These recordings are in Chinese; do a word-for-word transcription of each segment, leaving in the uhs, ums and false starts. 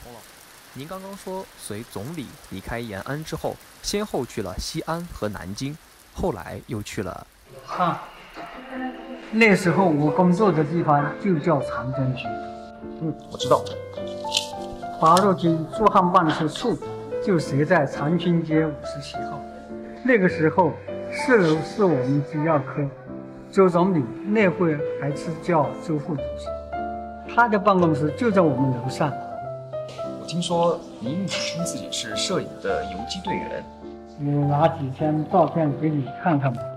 您刚刚说随总理离开延安之后，先后去了西安和南京，后来又去了啊。那时候我工作的地方就叫长征区。 嗯，我知道。 八路军驻汉办事处就设在长春街五十七号。那个时候，四楼是我们机要科，周总理那会还是叫周副主席，他的办公室就在我们楼上。 我听说您自称自己是摄影的游击队员， 我拿几张照片给你看看吧。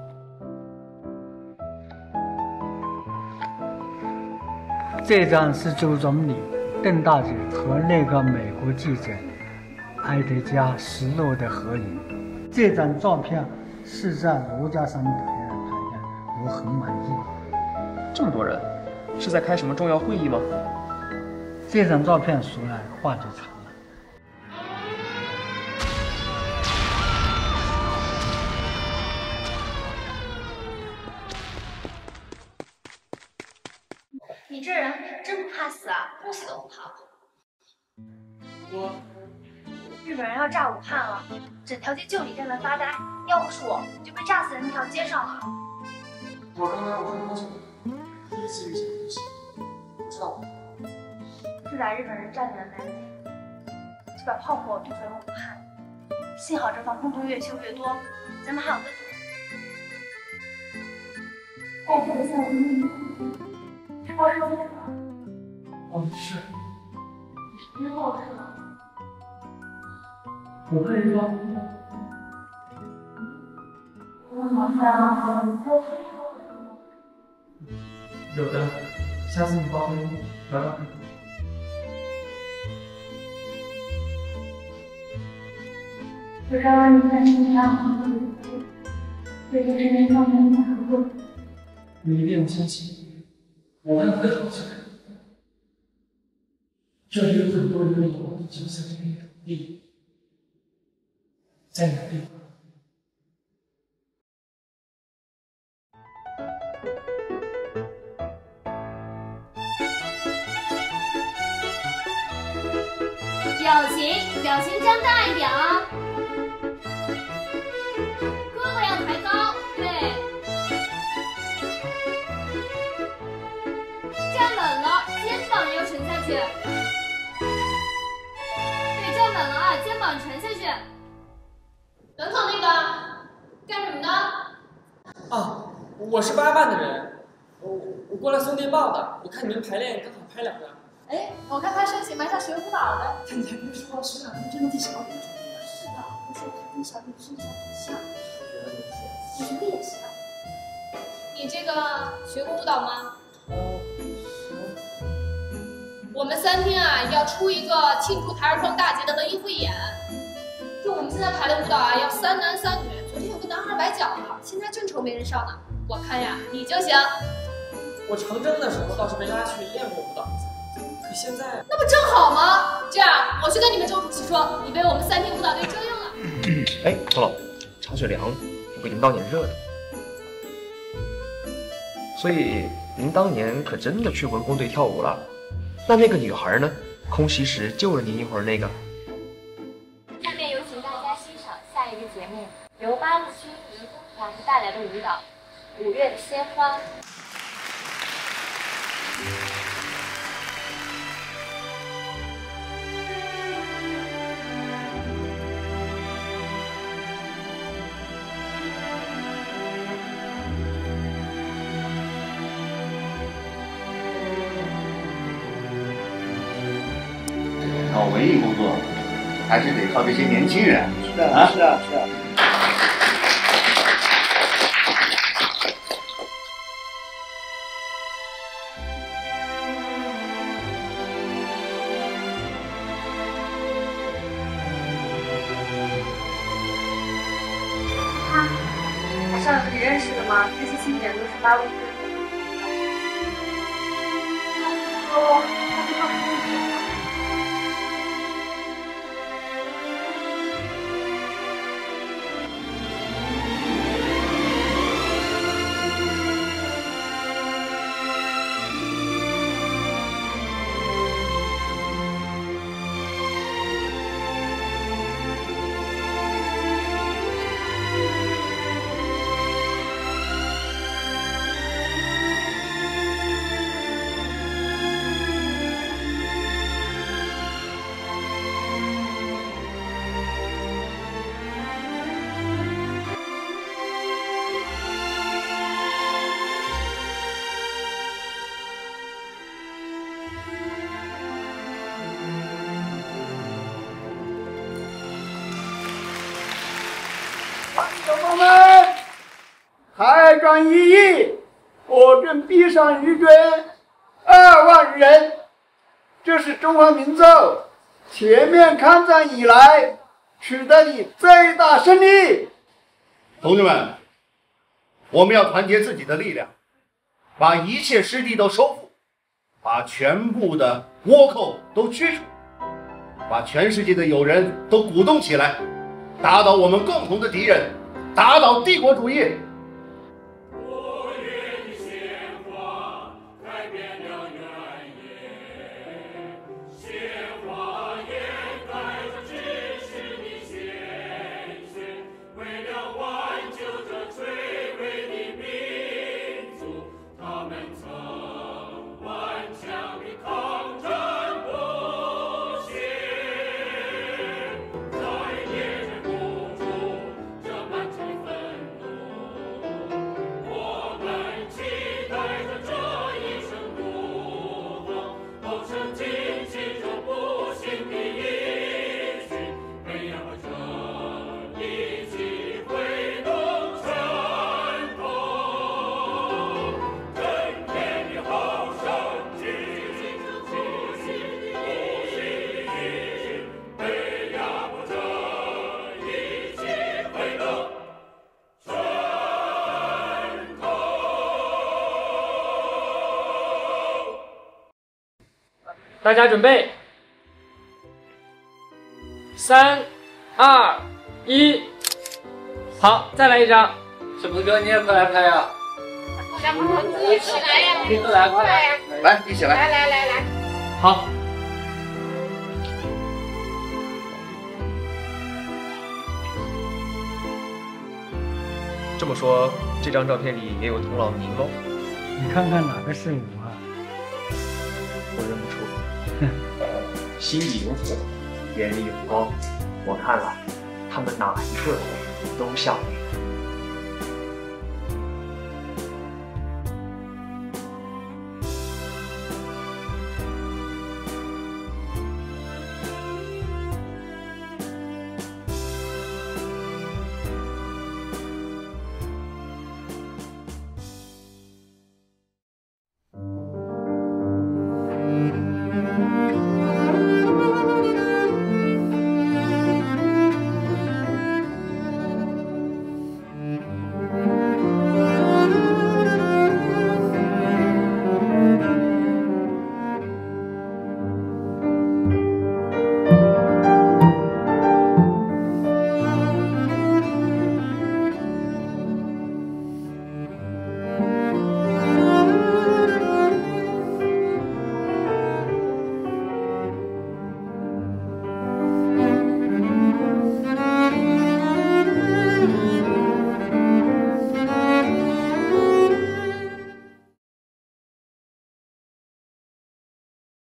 这张是周总理、邓大姐和那个美国记者埃德加·施洛的合影。这张照片是在罗家山台上拍的，我很满意。 这么多人，是在开什么重要会议吗？ 这张照片说来话就长了。 你这人真不怕死啊，不死都不怕。 我， 日本人要炸武汉了，整条街就你在那发呆，要不是我，你就被炸死在那条街上了。 我刚来武汉多久？第一次遇见东西，不知道吗？ 自打日本人占领了南京，就把炮火对准了武汉。幸好这防空洞越修越多，咱们还有个躲。在这个夏天，直播收听了。 哦，是。 你是后撤。 我可以说。 我好像有的，下次你报备聊聊看。 我刚刚你在新疆很多人，对这身上面应该很多。 你一定要相信，我们会好起来。这里有很多人有我们九三年的土地，在哪地方？ 表情，表情张大一点啊！胳膊要抬高，对。站稳了，肩膀要沉下去。对，站稳了啊，肩膀沉下去。门口那个，干什么呢？ 啊，我是八办的人，我我过来送电报的。我看你们排练，刚好拍两张。 哎，我看他身形蛮像学舞蹈的。 看你还别说，学长跟真的对小女生。 是的，而且他跟小女生长得像。我觉得也像。 你这个学过舞蹈吗？ 呃， 我们三天啊要出一个庆祝台儿庄大捷的文艺汇演。就我们现在排的舞蹈啊，要三男三女。昨天有个男孩崴脚了，现在正愁没人上呢。我看呀，你就行。 我长征的时候倒是被拉去练过舞蹈。可现在那不正好吗？这样，我去跟你们周主席说，你被我们三天舞蹈队征用了。 哎，周老，茶水凉了，我给您倒点热的。所以您当年可真的去文工队跳舞了？那那个女孩呢？空袭时救了您一会儿那个？ 下面有请大家欣赏下一个节目，由八路军义工团带来的舞蹈《五月的鲜花》。 搞文艺工作，还是得靠这些年轻人。 是的， 啊， 是啊，是啊。 他，台上有你认识的吗？这些青年都是八路军。哦，他不告诉你。 同胞们，开战一役，我军逼上日军二万人，这是中华民族全面抗战以来取得的最大胜利。 同志们，我们要团结自己的力量，把一切失地都收复，把全部的倭寇都驱除，把全世界的友人都鼓动起来，打倒我们共同的敌人，打倒帝国主义。 大家准备，三、二、一，好，再来一张。 小鹏哥，你也快来拍呀！ 小鹏哥，你一起来呀！ 你过来，过来呀！ 来，一起来！ 来来来来， 好。 这么说，这张照片里也有童老您喽？ 你看看哪个是我啊？ 我认不出。心里有火，眼里有光，我看了，他们哪一个都像你。